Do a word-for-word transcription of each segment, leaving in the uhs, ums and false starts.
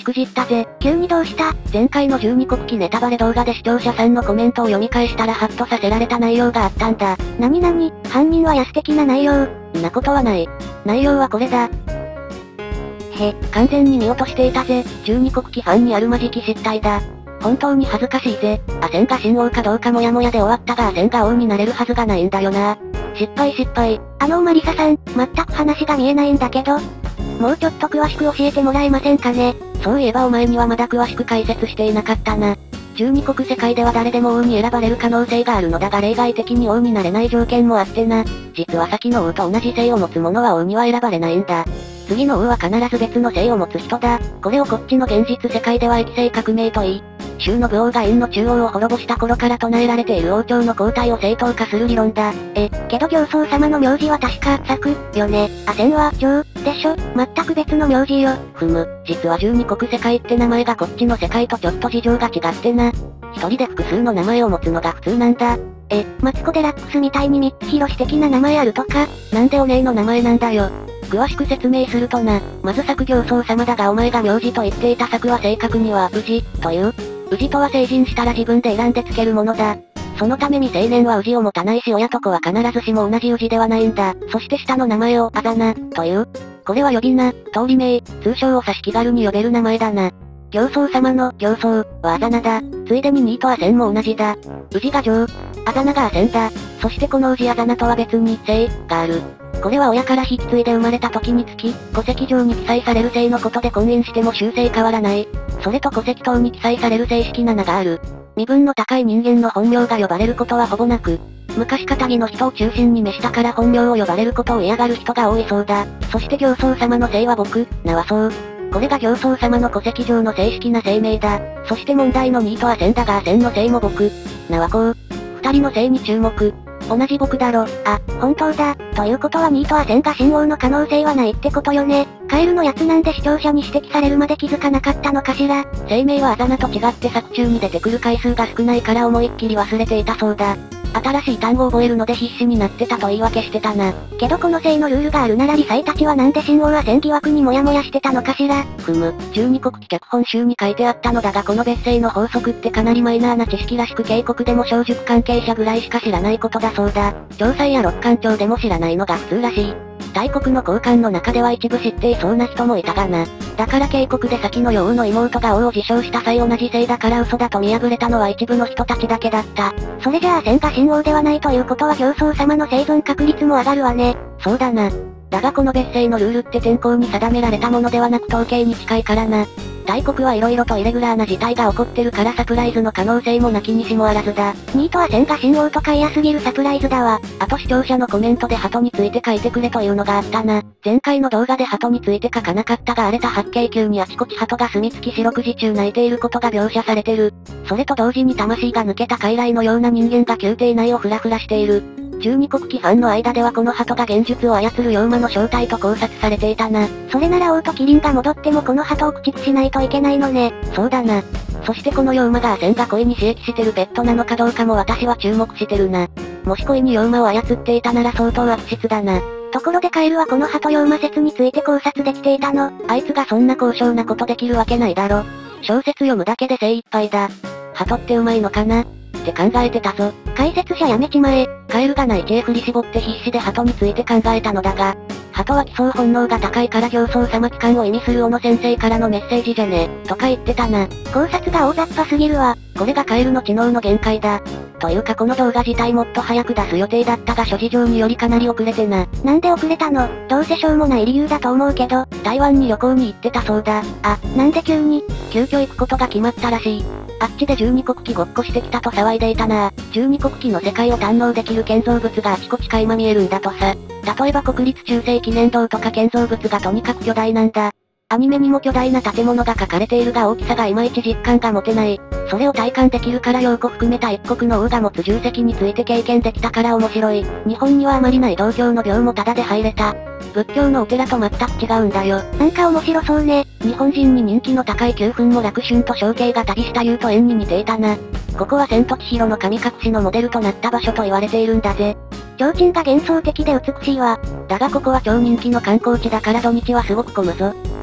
くじったぜ。 急にどうした？ 前回の十二国旗ネタバレ動画で視聴者さんのコメントを読み返したらハッとさせられた内容があったんだ。 なになに？犯人は安的な内容？ んなことはない。内容はこれだ。へ、完全に見落としていたぜ。十二国旗ファンにあるまじき失態だ。本当に恥ずかしいぜ。アセンが神王かどうかもやもやで終わったがアセンが王になれるはずがないんだよな。失敗失敗。 あのマリサさん、全く話が見えないんだけど。もうちょっと詳しく教えてもらえませんかね。 そういえばお前にはまだ詳しく解説していなかったな。十二国世界では誰でも王に選ばれる可能性があるのだが例外的に王になれない条件もあってな。実は先の王と同じ姓を持つ者は王には選ばれないんだ。次の王は必ず別の姓を持つ人だ。これをこっちの現実世界では液星革命といい、周の武王が円の中央を滅ぼした頃から唱えられている王朝の交代を正当化する理論だ。 え、けど行宗様の名字は確か、作、よね。アセンは、上、でしょ。全く別の名字よ。 ふむ、実は十二国世界って名前がこっちの世界とちょっと事情が違ってな。一人で複数の名前を持つのが普通なんだ。 え、マツコデラックスみたいに三つ広し的な名前あるとか？ なんでお姉の名前なんだよ。詳しく説明するとな、まず作行宗様だがお前が名字と言っていた作は正確には、氏、という。氏とは成人したら自分で選んでつけるものだ。そのため未成年は氏を持たないし親と子は必ずしも同じ氏ではないんだ。そして下の名前を、あだ名、という。これは呼び名、通り名、通称を指し気軽に呼べる名前だな。行宗様の、行宗、はあだ名だ。ついでにニーとアセンも同じだ。氏が上、あだ名がアセンだ。そしてこの氏あだ名とは別に、姓、がある。これは親から引き継いで生まれた時につき、戸籍上に記載される姓のことで婚姻しても習性変わらない。それと戸籍等に記載される正式な名がある。身分の高い人間の本名が呼ばれることはほぼなく、昔かたぎの人を中心に召したから本名を呼ばれることを嫌がる人が多いそうだ。そして行宗様の姓は僕、名はそう。これが行宗様の戸籍上の正式な姓名だ。そして問題のニーとアセンだがアセンの姓も僕、名はこう。二人の姓に注目。同じ僕だろ。 あ、本当だ。ということはニーとアセンが神王の可能性はないってことよね。カエルのやつなんで視聴者に指摘されるまで気づかなかったのかしら。 姓名はあだ名と違って作中に出てくる回数が少ないから思いっきり忘れていたそうだ。新しい単語を覚えるので必死になってたと言い訳してたな。 けどこの姓のルールがあるならリサイたちはなんで神王アセン疑惑にモヤモヤしてたのかしら。 ふむ、十二国旗脚本集に書いてあったのだがこの別姓の法則ってかなりマイナーな知識らしく警告でも小塾関係者ぐらいしか知らないことだそうだ。城西や六官庁でも知らないのが普通らしい。大国の高官の中では一部知っていそうな人もいたがな。だから警告で先の世王の妹が王を自称した際同じ姓だから嘘だと見破れたのは一部の人たちだけだった。 それじゃあアセンが神王ではないということは行宗様の生存確率も上がるわね。 そうだな。だがこの別姓のルールって天候に定められたものではなく統計に近いからな。大国は色々とイレギュラーな事態が起こってるからサプライズの可能性もなきにしもあらずだ。 ニーとアセンが神王とか嫌すぎるサプライズだわ。 あと視聴者のコメントで鳩について書いてくれというのがあったな。前回の動画で鳩について書かなかったが荒れた八景宮にあちこち鳩が住み着き四六時中泣いていることが描写されてる。それと同時に魂が抜けた傀儡のような人間が宮廷内をフラフラしている。十二国旗ファンの間ではこの鳩が幻術を操る妖魔の正体と考察されていたな。 それなら王と麒麟が戻ってもこの鳩を駆逐しないといけないのね。 そうだな。そしてこの妖魔がアセンが恋に刺激してるペットなのかどうかも私は注目してるな。もし恋に妖魔を操っていたなら相当悪質だな。 ところでカエルはこの鳩妖魔説について考察できていたの？ あいつがそんな高尚なことできるわけないだろ。小説読むだけで精一杯だ。鳩ってうまいのかなって考えてたぞ。 解説者やめちまえ。 カエルがない知恵振り絞って必死で鳩について考えたのだが、鳩は奇想本能が高いから行宗様帰還を意味する小野先生からのメッセージじゃねとか言ってたな。 考察が大雑把すぎるわ。 これがカエルの知能の限界だ。というかこの動画自体もっと早く出す予定だったが諸事情によりかなり遅れてな。 なんで遅れたの？どうせしょうもない理由だと思うけど。 台湾に旅行に行ってたそうだ。 あ、なんで急に？ 急遽行くことが決まったらしい。あっちで十二国旗ごっこしてきたと騒いでいたな。十二国旗の世界を堪能できる建造物があちこち垣間見えるんだとさ。例えば国立中世記念堂とか建造物がとにかく巨大なんだ。アニメにも巨大な建物が描かれているが大きさがいまいち実感が持てない。それを体感できるから陽子含めた一国の王が持つ重責について経験できたから面白い。日本にはあまりない道教の廟もタダで入れた。仏教のお寺と全く違うんだよ。 なんか面白そうね。 日本人に人気の高い九分も楽春と小慶が旅した竜と縁に似ていたな。ここは千と千尋の神隠しのモデルとなった場所と言われているんだぜ。 提灯が幻想的で美しいわ。 だがここは超人気の観光地だから土日はすごく混むぞ。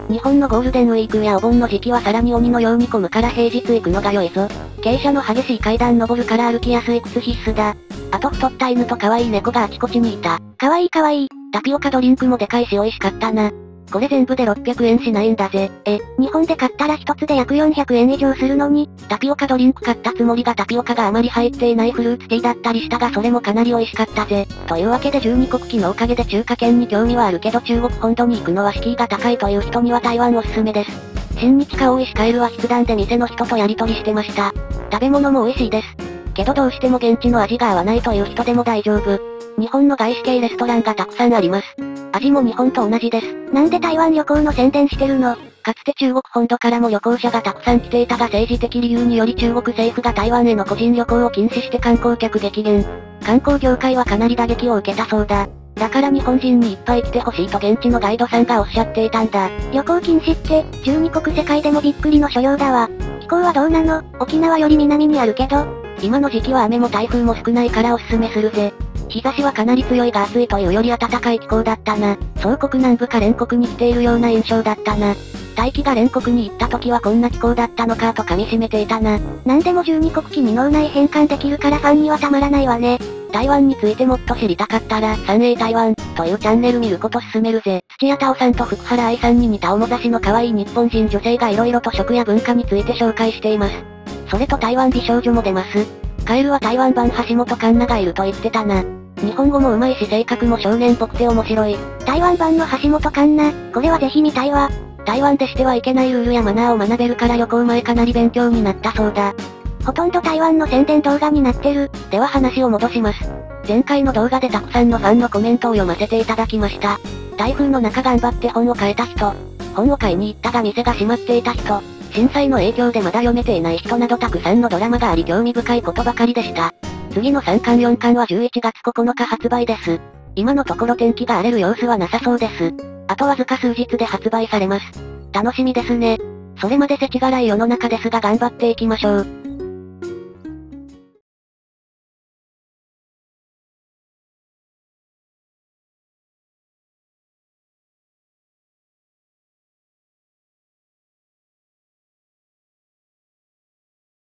日本のゴールデンウィークやお盆の時期はさらに鬼のように混むから平日行くのが良いぞ。傾斜の激しい階段登るから歩きやすい靴必須だ。あと太った犬と可愛い猫があちこちにいた。 かわいいかわいい。 タピオカドリンクもでかいし美味しかったな。これ全部でろっぴゃくえんしないんだぜ。 え、日本で買ったら一つで約よんひゃくえん以上するのに、 タピオカドリンク買ったつもりがタピオカがあまり入っていないフルーツティーだったりしたがそれもかなり美味しかったぜ。というわけでじゅうにこくきのおかげで中華圏に興味はあるけど中国本土に行くのは敷居が高いという人には台湾おすすめです。親日家多いしカエルは筆談で店の人とやり取りしてました。食べ物も美味しいです。けどどうしても現地の味が合わないという人でも大丈夫。日本の外資系レストランがたくさんあります。味も日本と同じです。 なんで台湾旅行の宣伝してるの？ かつて中国本土からも旅行者がたくさん来ていたが政治的理由により中国政府が台湾への個人旅行を禁止して観光客激減。観光業界はかなり打撃を受けたそうだ。だから日本人にいっぱい来てほしいと現地のガイドさんがおっしゃっていたんだ。 旅行禁止って、じゅうにこく世界でもびっくりの所要だわ。気候はどうなの？沖縄より南にあるけど。 今の時期は雨も台風も少ないからおすすめするぜ。日差しはかなり強いが暑いというより暖かい気候だったな。総国南部か連国に来ているような印象だったな。大気が連国に行った時はこんな気候だったのかと噛み締めていたな。 なんでもじゅうにこくきに脳内変換できるからファンにはたまらないわね。 台湾についてもっと知りたかったら、サンエー台湾というチャンネル見ること勧めるぜ。土屋太鳳さんと福原愛さんに似た面差しの可愛い日本人女性が色々と食や文化について紹介しています。それと台湾美少女も出ます。カエルは台湾版橋本環奈がいると言ってたな。日本語も上手いし性格も少年っぽくて面白い。 台湾版の橋本環奈、これはぜひ見たいわ。 台湾でしてはいけないルールやマナーを学べるから旅行前かなり勉強になったそうだ。 ほとんど台湾の宣伝動画になってる。 では話を戻します。前回の動画でたくさんのファンのコメントを読ませていただきました。台風の中頑張って本を買えた人、本を買いに行ったが店が閉まっていた人、震災の影響でまだ読めていない人などたくさんのドラマがあり興味深いことばかりでした。次のさんかんよんかんはじゅういちがつここのか発売です。今のところ天気が荒れる様子はなさそうです。あとわずか数日で発売されます。楽しみですね。それまで世知辛い世の中ですが頑張っていきましょう。